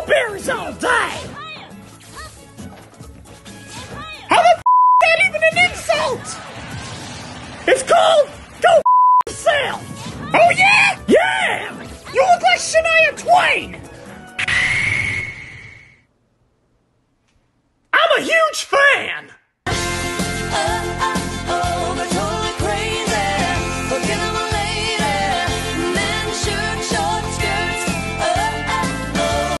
strawberries all day! How the is that even an insult? It's called go yourself! Oh yeah? Yeah! You look like Shania Twain! I'm a huge fan!